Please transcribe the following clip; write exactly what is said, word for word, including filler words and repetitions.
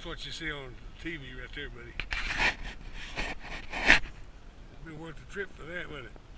That's what you see on T V right there, buddy. It'd be worth the trip for that, wouldn't it?